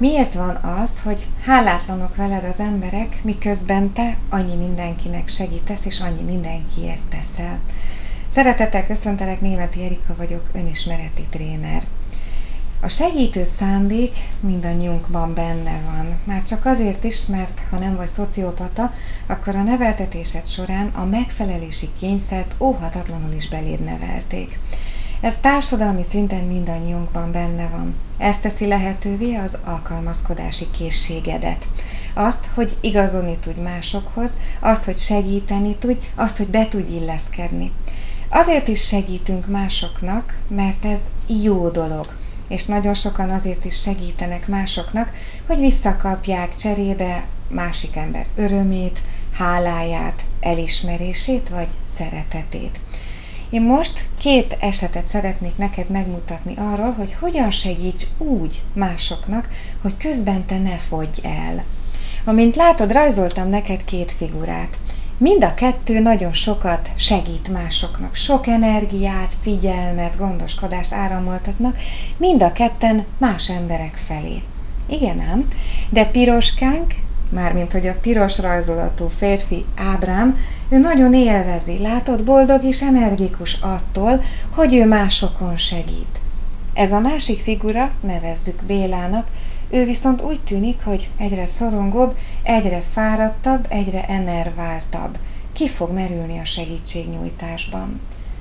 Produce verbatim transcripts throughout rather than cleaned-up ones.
Miért van az, hogy hálátlanok veled az emberek, miközben te annyi mindenkinek segítesz, és annyi mindenkiért teszel? Szeretettel köszöntelek, Németi Erika vagyok, önismereti tréner. A segítő szándék mindannyiunkban benne van. Már csak azért is, mert ha nem vagy szociopata, akkor a neveltetésed során a megfelelési kényszert óhatatlanul is beléd nevelték. Ez társadalmi szinten mindannyiunkban benne van. Ez teszi lehetővé az alkalmazkodási készségedet. Azt, hogy igazodni tudj másokhoz, azt, hogy segíteni tudj, azt, hogy be tudj illeszkedni. Azért is segítünk másoknak, mert ez jó dolog. És nagyon sokan azért is segítenek másoknak, hogy visszakapják cserébe másik ember örömét, háláját, elismerését vagy szeretetét. Én most két esetet szeretnék neked megmutatni arról, hogy hogyan segíts úgy másoknak, hogy közben te ne fogyj el. Amint látod, rajzoltam neked két figurát. Mind a kettő nagyon sokat segít másoknak, sok energiát, figyelmet, gondoskodást áramoltatnak, mind a ketten más emberek felé. Igen ám, de Piroskánk, mármint hogy a piros rajzolatú férfi Ábrám, ő nagyon élvezi, látod, boldog és energikus attól, hogy ő másokon segít. Ez a másik figura, nevezzük Bélának, ő viszont úgy tűnik, hogy egyre szorongóbb, egyre fáradtabb, egyre enerváltabb. Ki fog merülni a segítségnyújtásban?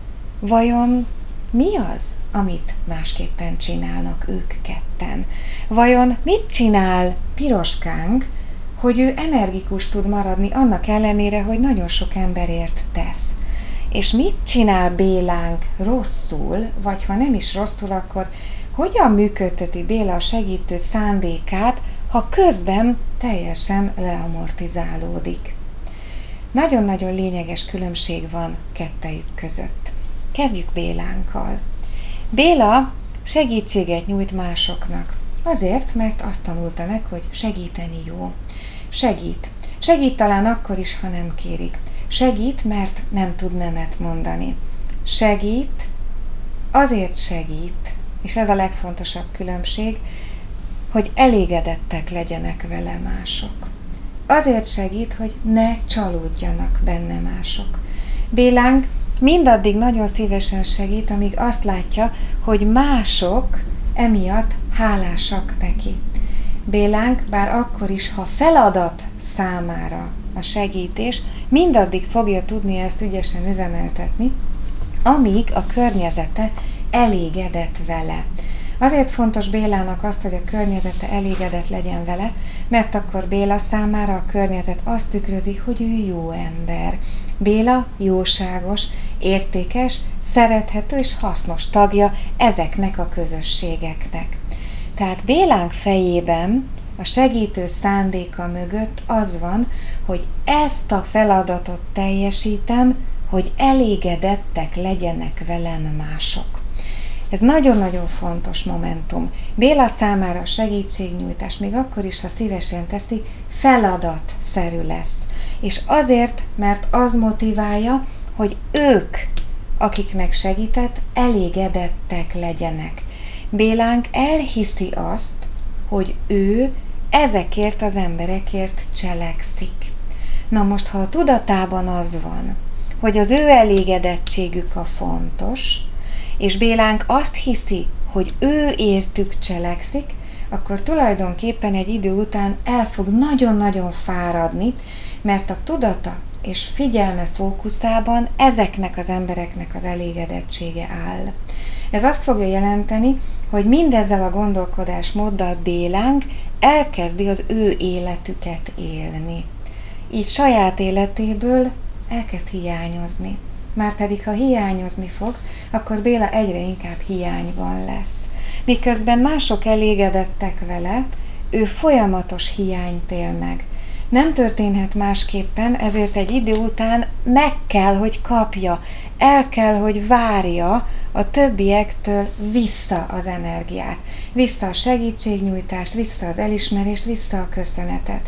Vajon mi az, amit másképpen csinálnak ők ketten? Vajon mit csinál Piroskánk, hogy ő energikus tud maradni annak ellenére, hogy nagyon sok emberért tesz? És mit csinál Bélánk rosszul, vagy ha nem is rosszul, akkor hogyan működteti Béla a segítő szándékát, ha közben teljesen leamortizálódik? Nagyon-nagyon lényeges különbség van kettejük között. Kezdjük Bélánkkal. Béla segítséget nyújt másoknak. Azért, mert azt tanulta meg, hogy segíteni jó. Segít. Segít talán akkor is, ha nem kérik. Segít, mert nem tud nemet mondani. Segít, azért segít, és ez a legfontosabb különbség, hogy elégedettek legyenek vele mások. Azért segít, hogy ne csalódjanak benne mások. Bélánk mindaddig nagyon szívesen segít, amíg azt látja, hogy mások emiatt hálásak neki. Bélánk bár akkor is, ha feladat számára a segítés, mindaddig fogja tudni ezt ügyesen üzemeltetni, amíg a környezete elégedett vele. Azért fontos Bélának azt, hogy a környezete elégedett legyen vele, mert akkor Béla számára a környezet azt tükrözi, hogy ő jó ember. Béla jóságos, értékes, szerethető és hasznos tagja ezeknek a közösségeknek. Tehát Bélánk fejében a segítő szándéka mögött az van, hogy ezt a feladatot teljesítem, hogy elégedettek legyenek velem mások. Ez nagyon-nagyon fontos momentum. Béla számára a segítségnyújtás, még akkor is, ha szívesen teszi, feladatszerű lesz. És azért, mert az motiválja, hogy ők, akiknek segített, elégedettek legyenek. Bélánk elhiszi azt, hogy ő ezekért az emberekért cselekszik. Na most, ha a tudatában az van, hogy az ő elégedettségük a fontos, és Bélánk azt hiszi, hogy ő értük cselekszik, akkor tulajdonképpen egy idő után el fog nagyon-nagyon fáradni, mert a tudata és figyelme fókuszában ezeknek az embereknek az elégedettsége áll. Ez azt fogja jelenteni, hogy mindezzel a gondolkodásmóddal Bélánk elkezdi az ő életüket élni. Így saját életéből elkezd hiányozni. Márpedig, ha hiányozni fog, akkor Béla egyre inkább hiányban lesz. Miközben mások elégedettek vele, ő folyamatos hiányt él meg. Nem történhet másképpen, ezért egy idő után meg kell, hogy kapja, el kell, hogy várja a többiektől vissza az energiát, vissza a segítségnyújtást, vissza az elismerést, vissza a köszönetet.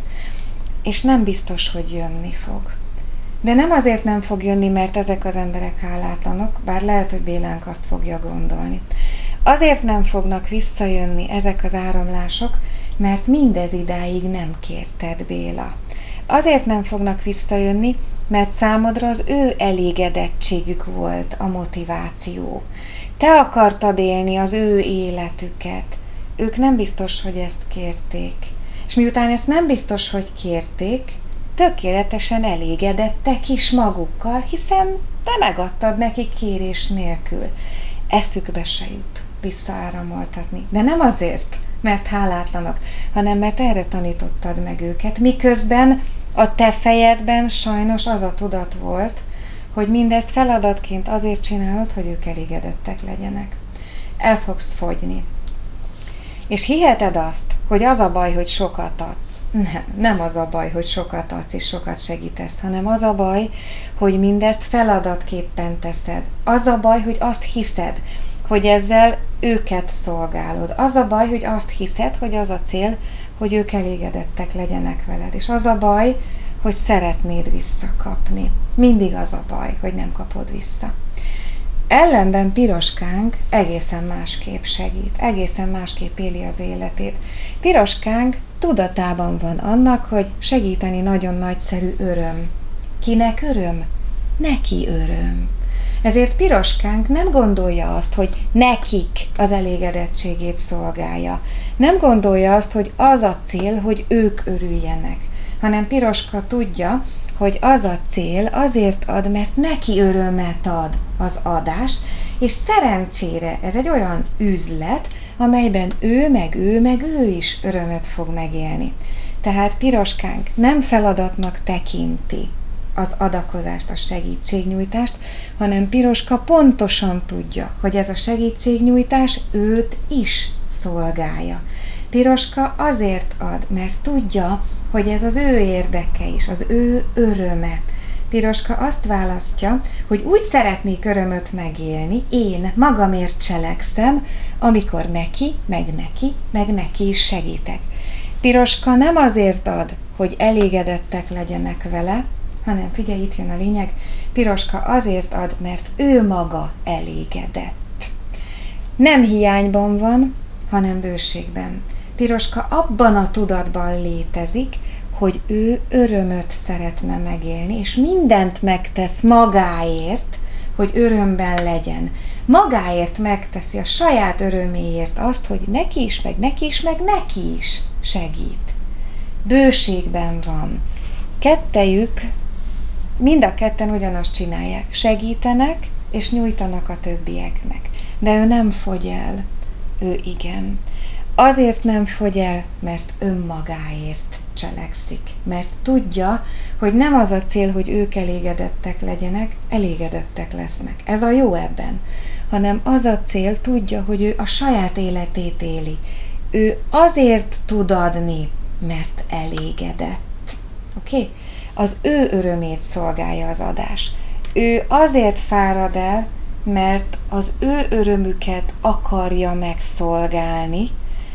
És nem biztos, hogy jönni fog. De nem azért nem fog jönni, mert ezek az emberek hálátlanok, bár lehet, hogy Bélánk azt fogja gondolni. Azért nem fognak visszajönni ezek az áramlások, mert mindez idáig nem kérted, Béla. Azért nem fognak visszajönni, mert számodra az ő elégedettségük volt a motiváció. Te akartad élni az ő életüket. Ők nem biztos, hogy ezt kérték. És miután ezt nem biztos, hogy kérték, tökéletesen elégedettek is magukkal, hiszen te megadtad nekik kérés nélkül. Eszükbe se jut visszaáramoltatni. De nem azért, mert hálátlanok, hanem mert erre tanítottad meg őket, miközben a te fejedben sajnos az a tudat volt, hogy mindezt feladatként azért csinálod, hogy ők elégedettek legyenek. El fogsz fogyni. És hiheted azt, hogy az a baj, hogy sokat adsz. Nem, nem az a baj, hogy sokat adsz és sokat segítesz, hanem az a baj, hogy mindezt feladatképpen teszed. Az a baj, hogy azt hiszed, hogy ezzel őket szolgálod. Az a baj, hogy azt hiszed, hogy az a cél, hogy ők elégedettek legyenek veled. És az a baj, hogy szeretnéd visszakapni. Mindig az a baj, hogy nem kapod vissza. Ellenben Piroskánk egészen másképp segít, egészen másképp éli az életét. Piroskánk tudatában van annak, hogy segíteni nagyon nagyszerű öröm. Kinek öröm? Neki öröm. Ezért Piroskánk nem gondolja azt, hogy nekik az elégedettségét szolgálja. Nem gondolja azt, hogy az a cél, hogy ők örüljenek, hanem Piroska tudja, hogy az a cél azért ad, mert neki örömet ad az adás, és szerencsére ez egy olyan üzlet, amelyben ő, meg ő, meg ő is örömöt fog megélni. Tehát Piroskánk nem feladatnak tekinti az adakozást, a segítségnyújtást, hanem Piroska pontosan tudja, hogy ez a segítségnyújtás őt is szolgálja. Piroska azért ad, mert tudja, hogy ez az ő érdeke is, az ő öröme. Piroska azt választja, hogy úgy szeretnék örömöt megélni, én magamért cselekszem, amikor neki, meg neki, meg neki is segítek. Piroska nem azért ad, hogy elégedettek legyenek vele, hanem figyelj, itt jön a lényeg, Piroska azért ad, mert ő maga elégedett. Nem hiányban van, hanem bőségben. Piroska abban a tudatban létezik, hogy ő örömöt szeretne megélni, és mindent megtesz magáért, hogy örömben legyen. Magáért megteszi a saját öröméért azt, hogy neki is, meg neki is, meg neki is segít. Bőségben van. Kettejük, mind a ketten ugyanazt csinálják. Segítenek, és nyújtanak a többieknek. De ő nem fogy el. Ő igen. Azért nem fogy el, mert önmagáért cselekszik. Mert tudja, hogy nem az a cél, hogy ők elégedettek legyenek, elégedettek lesznek. Ez a jó ebben. Hanem az a cél, tudja, hogy ő a saját életét éli. Ő azért tud adni, mert elégedett. Oké? Okay? Az ő örömét szolgálja az adás. Ő azért fárad el, mert az ő örömüket akarja megszolgálni,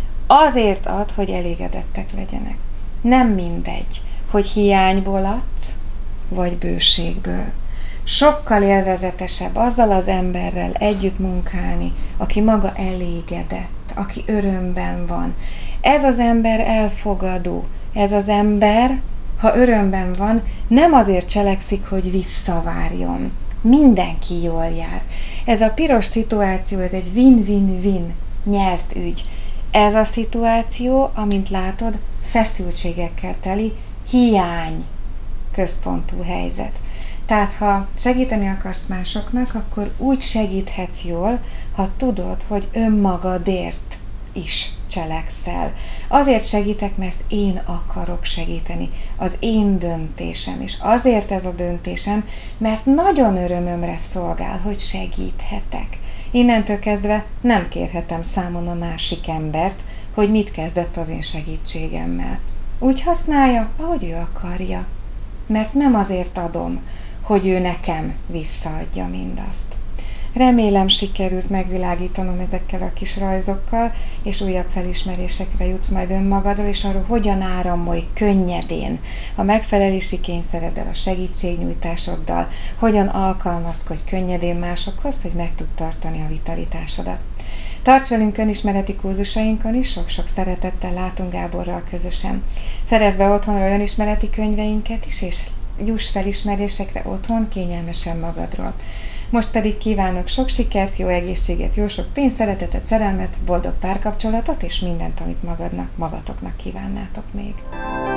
azért ad, hogy elégedettek legyenek. Nem mindegy, hogy hiányból adsz, vagy bőségből. Sokkal élvezetesebb azzal az emberrel együtt munkálni, aki maga elégedett, aki örömben van. Ez az ember elfogadó, ez az ember, ha örömben van, nem azért cselekszik, hogy visszavárjon. Mindenki jól jár. Ez a piros szituáció, ez egy win-win-win, nyert ügy. Ez a szituáció, amint látod, feszültségekkel teli, hiány központú helyzet. Tehát, ha segíteni akarsz másoknak, akkor úgy segíthetsz jól, ha tudod, hogy önmagadért is cselekszel. Azért segítek, mert én akarok segíteni. Az én döntésem, és azért ez a döntésem, mert nagyon örömömre szolgál, hogy segíthetek. Innentől kezdve nem kérhetem számon a másik embert, hogy mit kezdett az én segítségemmel. Úgy használja, ahogy ő akarja. Mert nem azért adom, hogy ő nekem visszaadja mindazt. Remélem sikerült megvilágítanom ezekkel a kis rajzokkal, és újabb felismerésekre jutsz majd önmagadról, és arról, hogyan áramolj könnyedén a megfelelési kényszereddel, a segítségnyújtásoddal, hogyan alkalmazkodj könnyedén másokhoz, hogy meg tud tartani a vitalitásodat. Tarts velünk önismereti kurzusainkon is, sok-sok szeretettel látunk Gáborral közösen. Szerezd be otthonról önismereti könyveinket is, és juss felismerésekre otthon kényelmesen magadról. Most pedig kívánok sok sikert, jó egészséget, jó sok pénzt, szeretetet, szerelmet, boldog párkapcsolatot, és mindent, amit magadnak, magatoknak kívánnátok még.